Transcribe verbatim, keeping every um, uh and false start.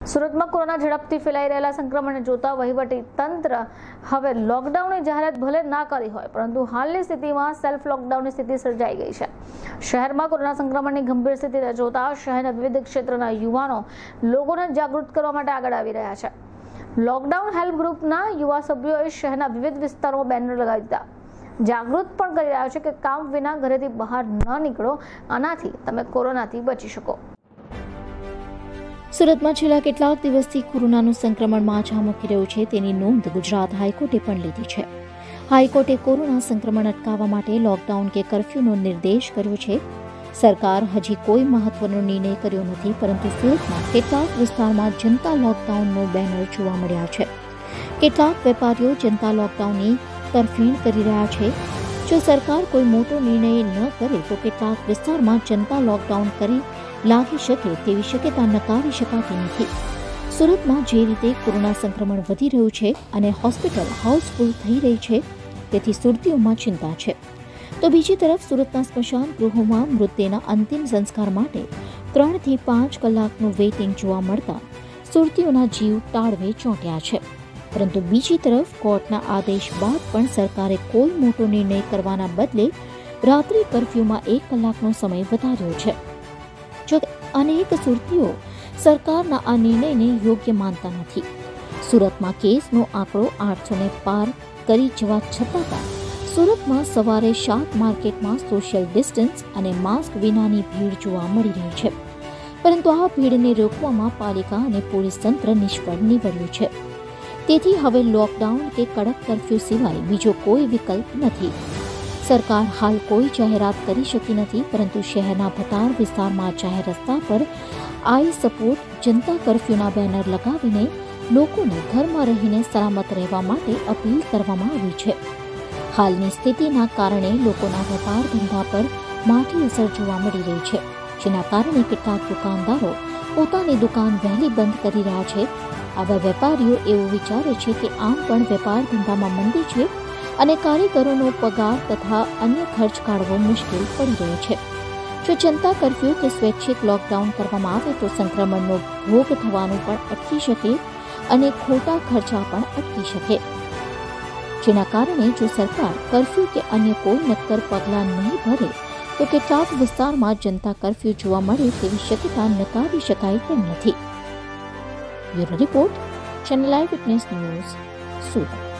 સુરતમાં કોરોના ઝડપથી ફેલાઈ રહેલા સંક્રમણને જોતા વહીવટી તંત્ર હવે લોકડાઉનની જાહેરાત ભલે ના કરી હોય, પરંતુ હાલની સ્થિતિમાં સેલ્ફ લોકડાઉનની સ્થિતિ સર્જાઈ ગઈ છે। શહેરમાં કોરોના સંક્રમણની ગંભીર સ્થિતિને જોતા શહેરના વિવિધ ક્ષેત્રના યુવાનો લોકોને જાગૃત કરવા માટે આગળ આવી રહ્યા છે। લોકડાઉન હેલ્પ ગ્રુપના યુવા સભ્યોએ શહેરના વિવિધ વિસ્તારોમાં બેનર લગાવી દીધા, જાગૃત પણ કરી રહ્યા છે કે કામ વિના ઘરેથી બહાર ન નીકળો, આનાથી તમે કોરોનાથી બચી શકો। સુરતમાં છેલ્લા કેટલાક દિવસથી કોરોનાનું સંક્રમણ માછા મૂકી રહ્યું છે, તેની નોંધ ગુજરાત હાઈકોર્ટે પણ લીધી છે। હાઈકોર્ટે કોરોના સંક્રમણ અટકાવવા માટે લોકડાઉન કે કર્ફ્યુનો નિર્દેશ કર્યો છે। સરકાર હજી કોઈ મહત્વનો નિર્ણય કર્યો નથી, પરંતુ સુરતમાં કેટલાક વિસ્તારમાં જનતા લોકડાઉનનો બેનર જોવા મળ્યા છે। કેટલાક વેપારીઓ જનતા લોકડાઉનની તરફેણ કરી રહ્યા છે। જો સરકાર કોઈ મોટો નિર્ણય ન કરે તો કેટલાક વિસ્તારમાં જનતા લોકડાઉન કરી લાગી શકે તેવી શક્યતા નકારી શકાતી નથી। સુરતમાં જે રીતે કોરોના સંક્રમણ વધી રહ્યું છે અને હોસ્પિટલ હાઉસફુલ થઈ રહી છે, તેથી સુરતીઓમાં ચિંતા છે। તો બીજી તરફ સુરતના સ્મશાન ગૃહોમાં મૃતદેહના અંતિમ સંસ્કાર માટે ત્રણથી પાંચ કલાકનું વેઇટિંગ જોવા મળતા સુરતીઓના જીવ તાળવે ચોંટ્યા છે। પરંતુ બીજી તરફ કોર્ટના આદેશ બાદ પણ સરકારે કોઈ મોટો નિર્ણય કરવાના બદલે રાત્રિ કર્ફ્યુમાં એક કલાકનો સમય વધાર્યો છે। જોકે અનેક સુરતીઓ સરકારના આ નિર્ણયને યોગ્ય માનતા નથી। સુરતમાં કેસનો આંકડો આઠસો ને પાર કરી જવા છતાં પણ સુરતમાં સવારે શાક માર્કેટમાં સોશિયલ ડિસ્ટન્સ અને માસ્ક વિનાની ભીડ જોવા મળી રહી છે, પરંતુ આ ભીડને રોકવામાં પાલિકા અને પોલીસ તંત્ર નિષ્ફળ નીવડ્યું છે। તેથી હવે લોકડાઉન કે કડક કર્ફ્યુ સિવાય બીજો કોઈ વિકલ્પ નથી। સરકાર હાલ કોઈ જાહેરાત કરી શકી નથી, પરંતુ શહેરના ભટાર વિસ્તારમાં જાહેર રસ્તા પર આઈ સપોર્ટ જનતા કર્ફ્યુના બેનર લગાવીને લોકોને ઘરમાં રહીને સલામત રહેવા માટે અપીલ કરવામાં આવી છે। હાલની સ્થિતિના કારણે લોકોના વેપાર ધંધા પર માઠી અસર જોવા મળી રહી છે, જેના કારણે કેટલાક દુકાનદારો પોતાની દુકાન વહેલી બંધ કરી રહ્યા છે। આવા વેપારીઓ એવું વિચારે છે કે આમ પણ વેપાર ધંધામાં મંદી છે અને કારીગરોનો પગાર તથા અન્ય ખર્ચ કાઢવો મુશ્કેલ પડી રહ્યો છે। જો જનતા કર્ફ્યુ કે સ્વૈચ્છિક લોકડાઉન કરવામાં આવે તો સંક્રમણનો ભોગ થવાનું પણ અટકી શકે અને ખોટા ખર્ચા પણ અટકી શકે, જેના કારણે જો સરકાર કર્ફ્યુ કે અન્ય કોઈ નક્કર પગલાં નહીં ભરે તો કેટલાક વિસ્તારમાં જનતા કર્ફ્યુ જોવા મળે તેવી શક્યતા નકારી શકાય તેમ નથી। Bureau report, channel eyewitness news, Surat.